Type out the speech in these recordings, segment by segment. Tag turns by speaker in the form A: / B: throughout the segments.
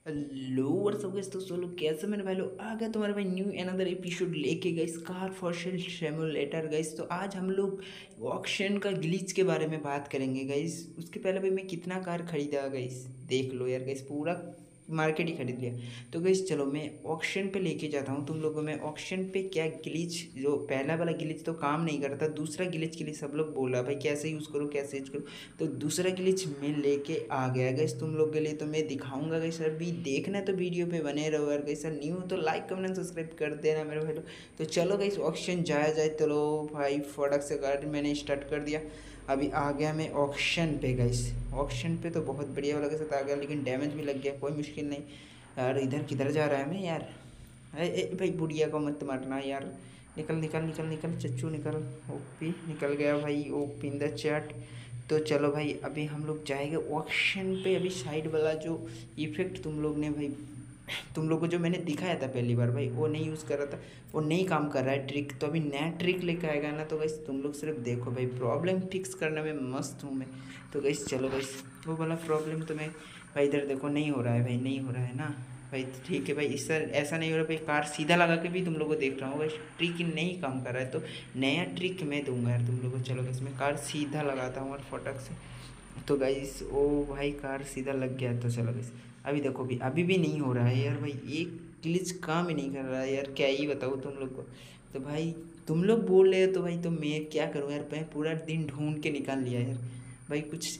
A: Hello WhatsApp guys, तो सोलो कैसे मेरे भाई लोग आ गए तुम्हारे भाई न्यू अनदर एपिसोड लेके guys car for sale simulator guys. तो आज हम लोग ऑक्शन का ग्लिच के बारे में बात करेंगे गाइस। उसके पहले भाई मैं कितना कार खरीदा गाइस देख लो यार गाइस, पूरा मार्केट ही खरीद लिया। तो गाइस चलो मैं ऑक्शन पे लेके जाता हूँ तुम लोगों में। ऑक्शन पे क्या ग्लिच, जो पहला वाला ग्लिच तो काम नहीं करता, दूसरा ग्लिच के लिए सब लोग बोल रहा भाई कैसे यूज़ करो कैसे यूज़ करो। तो दूसरा ग्लिच मैं लेके आ गया गैस तुम लोग के लिए, तो मैं दिखाऊंगा गैस। सर भी देखना तो वीडियो पे बने रहो यार गैस। सर न्यू हो तो लाइक कमेंट सब्सक्राइब कर देना मेरे भाई लोग। तो चलो गैस ऑक्शन जाया जाए। चलो भाई फटाक से गाड़ी मैंने स्टार्ट कर दिया। अभी आ गया मैं ऑक्शन पे गैस। ऑक्शन पे तो बहुत बढ़िया वाला के साथ आ गया, लेकिन डैमेज भी लग गया, कोई मुश्किल नहीं। यार इधर किधर जा रहा है मैं यार। भाई बुढ़िया को मत मारना यार। निकल निकल निकल निकल चच्चू निकल। ओपी निकल गया भाई, ओपी इन द चैट। तो चलो भाई अभी हम लोग जाएंगे ऑक्शन पे। अभी साइड वाला जो इफेक्ट तुम लोग ने भाई, तुम लोग को जो मैंने दिखाया था पहली बार भाई, वो नहीं यूज़ कर रहा था, वो नहीं काम कर रहा है ट्रिक। तो अभी नया ट्रिक लेकर आएगा ना, तो गैस तुम लोग सिर्फ देखो भाई, प्रॉब्लम फिक्स करने में मस्त हूँ मैं। तो गैस चलो गैस, वो वाला प्रॉब्लम तो मैं भाई इधर देखो नहीं हो रहा है भाई, नहीं हो रहा है ना भाई। ठीक है भाई, इस सर ऐसा नहीं हो रहा भाई। कार सीधा लगा के भी तुम लोग को देख रहा हूँ भाई, ट्रिक नहीं काम कर रहा है। तो नया ट्रिक मैं दूंगा यार तुम लोग को। चलो गैस मैं कार सीधा लगाता हूँ और फटक से। तो गाइस ओ भाई कार सीधा लग गया। तो चलो गाइस अभी देखो भी, अभी भी नहीं हो रहा है यार भाई, एक ग्लिच काम ही नहीं कर रहा है यार, क्या ही बताऊँ तुम लोग को। तो भाई तुम लोग बोल रहे हो तो भाई, तो मैं क्या करूँ यार, मैं पूरा दिन ढूंढ के निकाल लिया यार भाई। कुछ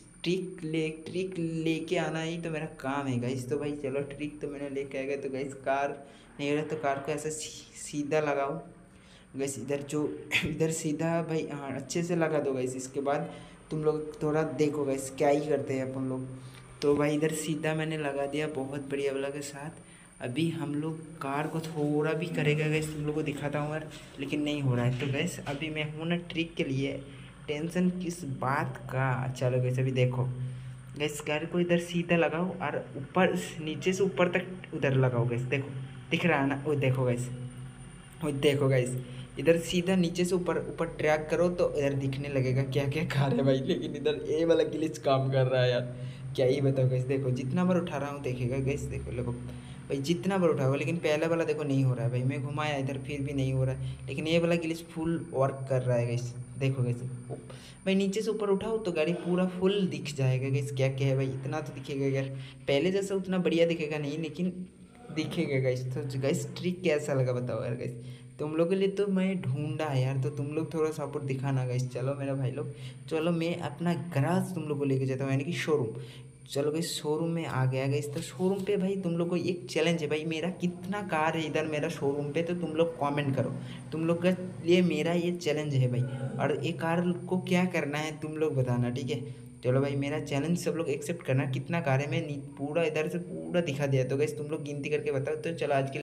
A: ट्रिक लेके आना ही तो मेरा काम है गाइस। तो भाई चलो ट्रिक तो मैंने लेके आ गया। तो गाइस कार नहीं हो रहा तो कार को ऐसे सीधा लगाओ गैस। इधर जो इधर सीधा भाई, हाँ अच्छे से लगा दो गैस। इसके बाद तुम लोग थोड़ा देखो गैस क्या ही करते हैं अपन लोग। तो भाई इधर सीधा मैंने लगा दिया बहुत बढ़िया वाला के साथ। अभी हम लोग कार को थोड़ा भी करेगा गैस, तुम लोग को दिखाता हूँ यार, लेकिन नहीं हो रहा है। तो गैस अभी मैं हूँ ना ट्रिक के लिए, टेंशन किस बात का। चलो गैस अभी देखो गैस, कार को इधर सीधा लगाओ और ऊपर नीचे से ऊपर तक उधर लगाओ गैस। देखो दिख रहा है ना, वो देखो गैस, वो देखो गाइस, इधर सीधा नीचे से ऊपर ऊपर ट्रैक करो तो इधर दिखने लगेगा क्या क्या कार है भाई। लेकिन इधर ए वाला ग्लिच काम कर रहा है यार, क्या ही बताओ गाइस। देखो जितना बार उठा रहा हूँ देखेगा गाइस, देखो देखो भाई जितना बार उठाओ, लेकिन पहला वाला देखो नहीं हो रहा है भाई। मैं घुमाया इधर फिर भी नहीं हो रहा है, लेकिन ये वाला ग्लिच फुल वर्क कर रहा है गाइस। देखो गाइस भाई नीचे से ऊपर उठाओ तो गाड़ी पूरा फुल दिख जाएगा गाइस, क्या क्या है भाई, इतना तो दिखेगा यार। पहले जैसा उतना बढ़िया दिखेगा नहीं, लेकिन दिखेगा गाइस। तो गाइस ट्रिक कैसा लगा बताओ यार गाइस। तुम लोग के लिए तो मैं ढूंढा है यार, तो तुम लोग थोड़ा सपोर्ट दिखाना गाइस। चलो मेरा भाई लोग, चलो मैं अपना गराज तुम लोग को लेके जाता हूँ, यानी कि शोरूम। चलो भाई शोरूम में आ गया गाइस। तो शोरूम पे भाई तुम लोग को एक चैलेंज है भाई, मेरा कितना कार है इधर मेरा शोरूम पे, तो तुम लोग कमेंट करो। तुम लोग के लिए मेरा ये चैलेंज है भाई, और ये कार को क्या करना है तुम लोग बताना, ठीक है। चलो भाई मेरा चैलेंज सब लोग एक्सेप्ट करना। कितना कार है मैं पूरा इधर से पूरा दिखा दिया, तो गाइस तुम लोग गिनती करके बताओ। तो चलो आज के